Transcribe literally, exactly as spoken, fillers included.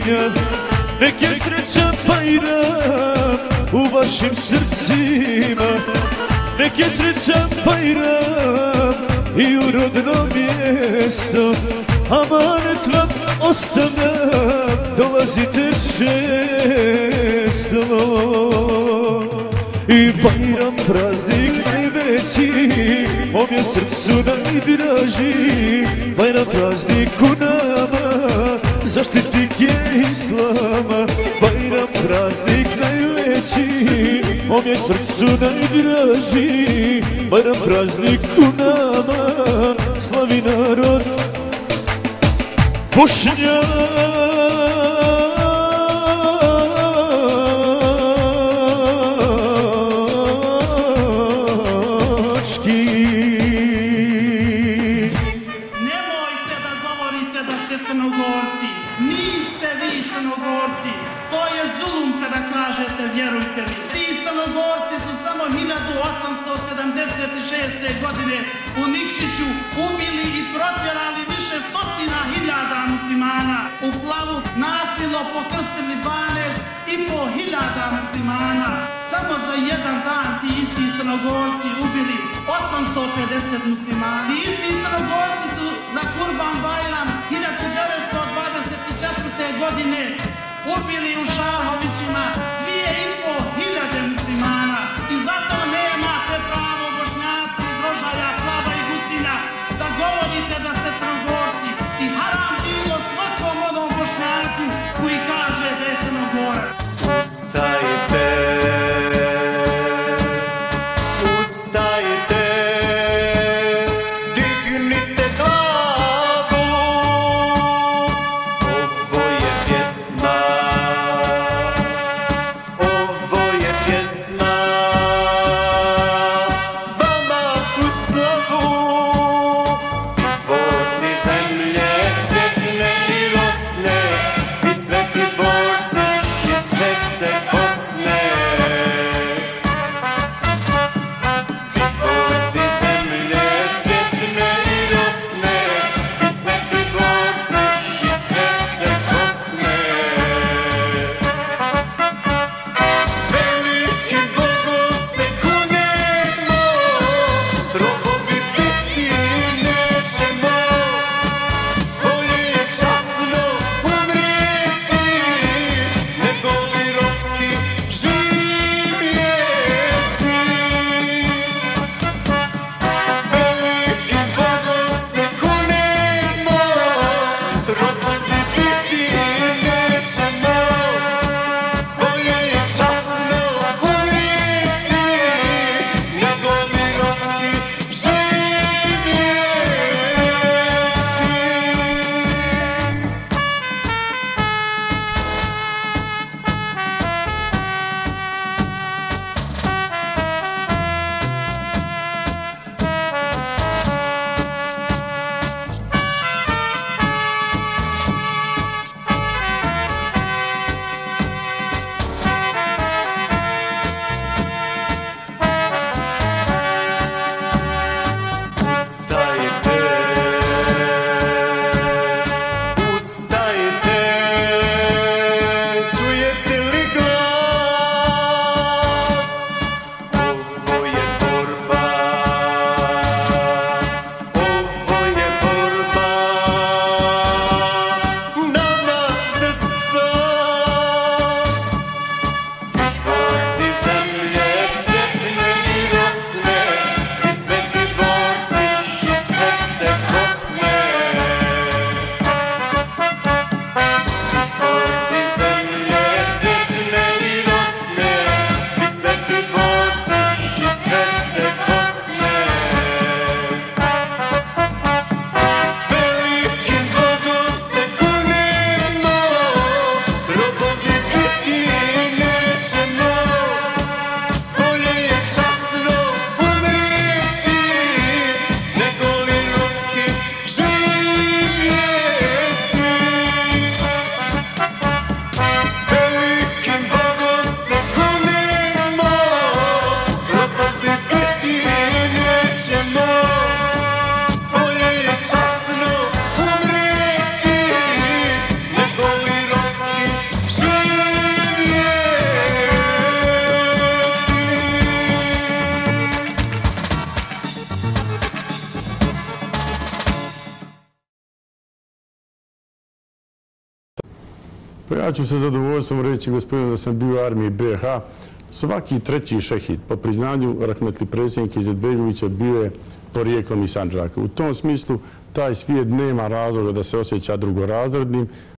Bošnja. Nek je sreća Bajram u vašim srcima, nek je sreća Bajram i u rodno mjesto. Amanet vam ostavljam, dolazite često. I Bajram praznik najveći, mom je srcu najdraži. Bajram praznik u nama, zaštitnik je Islama. Bajram praznik najveći, mom je srcu najdraži. Bajram praznik u nama, slavi narod Bošnjak. Crnogorci, niste vi Crnogorci, to je zulum kada kažete vjerujte mi. Ti Crnogorci su samo hiljadu osamsto sedamdeset šeste. godine u Nikšiću ubili i protjerali više stotina hiljada muslimana. U Plavu nasilno pokrstili dvanaest i po hiljada muslimana. Samo za jedan dan ti isti Crnogorci ubili osamsto pedeset muslimana. Ti isti Crnogorci su na Kurban Bajram hiljadu devetsto dvadeset četvrte. godine ubili u Šahovićima dvije i po hiljade muslimana. I zato nemate pravo, Bošnjaci iz Rožaja, Plava i Gusinja, da govorite da ste Crnogorci. I haram bilo svakom onom Bošnjaku koji kaže da je Crnogorac. Ustajte, ustajte, dignite glavu, ovo je pjesma, ovo Pa ja ću sa zadovoljstvom reći, gospodine, da sam bio u armiji B iH. Svaki treći šehid, po priznanju rahmetli predsjednika Izetbegovića, bio je porijeklom iz Sandžaka. U tom smislu, taj svijet nema razloga da se osjeća drugorazrednim,